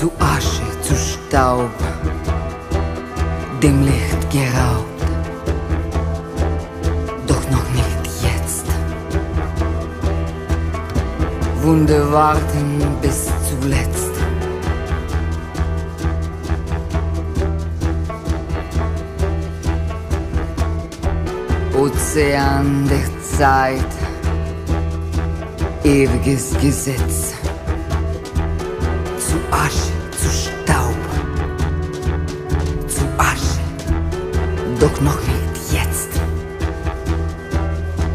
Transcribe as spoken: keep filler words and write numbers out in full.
zu Asche, zu Staub, dem Licht geraubt, doch noch nicht jetzt. Wunde warten bis zuletzt. Ozean der Zeit, ewiges Gesetz. Zu Asche, zu Staub, zu Asche, doch noch nicht.